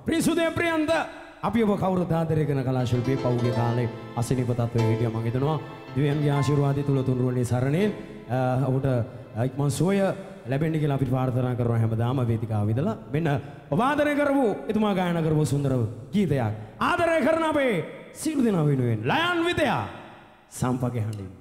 ප්‍රිසුදේ ප්‍රියන්ත අපි ඔබ කවුරුත් ආදරය කරන කලා ශිල්පී පෞගේ කාලේ අසනීප තත්ත්වයේ හිටියා මම හිතනවා දිව්‍යන්ගේ ආශිර්වාදය තුල තුන්රුවනේ සරණේ ඔහුට ඉක්මන් සෝය ලැබෙන්න කියලා අපි ප්‍රාර්ථනා කරනවා හැමදාම වේදිකාව විදලා මෙන්න ඔබ ආදරය කරපු එතුමා ගායනා කරපු සුන්දර ගීතයක් ආදරය කරන අපේ සියලු දෙනා වෙනුවෙන් ලයන් විදයා සම්පගේ හඬින්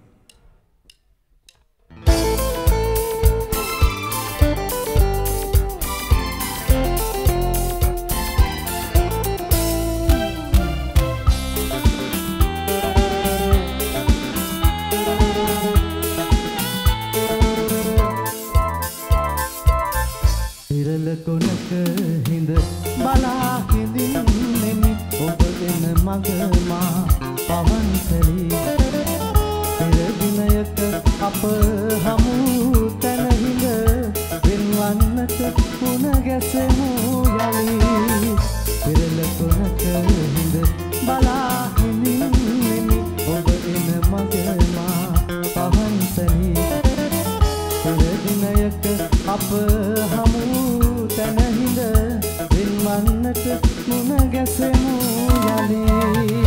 කොනක හිඳ බලා හිඳින්නෙමි ඔබ දෙන මග මා පවන්සලී පෙර දිනයක අප හමු තැන හිඳ වෙන්වන්නට පුන ගැසෙමු යලි පෙරල කොනක හිඳ බලා හිඳින්නෙමි ඔබ දෙන මග මා පවන්සලී පෙර දිනයක අප හමු තැනහිඳ වෙන්වන්නට මුණ ගැසෙමු යලි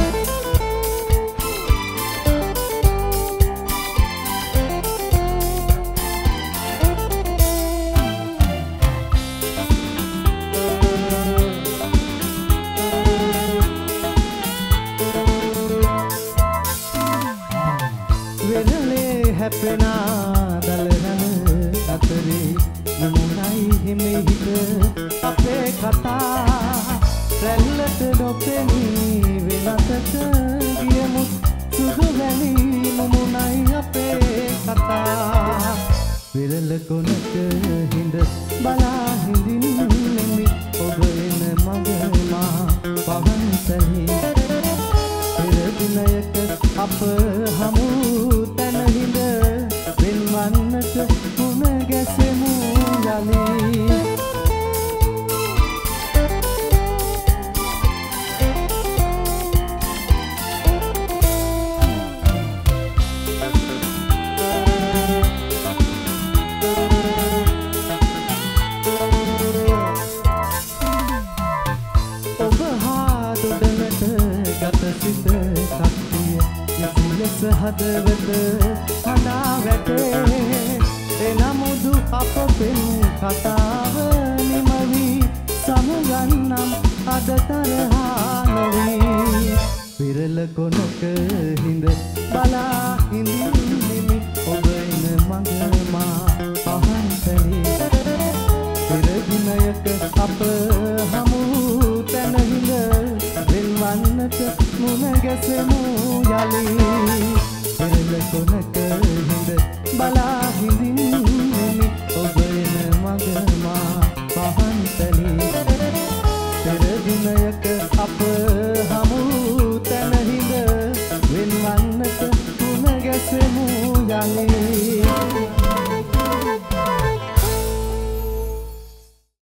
වෙනලේ හැපෙනා දලරන අතරේ මුණයි හිමිහිට අපේ කතා රැල්ලට නොපෙනී වෙනතට ගියමුත් සුදු වැලි මුණයි අපේ කතා විරල කොනක හිඳ බලා හිඳින්නෙමි ඔබ එන මග මා පවන්සලි පෙර දිනයක අප හමු තැන හිඳ වෙන්වන්නට මුණ ගැසෙමු යලි ඔබ හා දොඩනට ගත සිත කක්තිය නිසිලෙස හදවත හඬා වැටේ එනමුදු අප පෙන් කතාව නිමවි සමුගන්නම් අද තරහා නොවී විරල කොනක හිඳ බලා හිඳින්නෙමි ඔබ එන මග මා පවන්සලී පෙර දිනයක අප හමු තැන හිඳ වෙන්වන්නට මුණ ගැසෙමු යලි විරල කොනක හිඳ බලා හිඳින්නෙමි ඔබ එන මග මා පවන්සලී පෙර දිනයක අප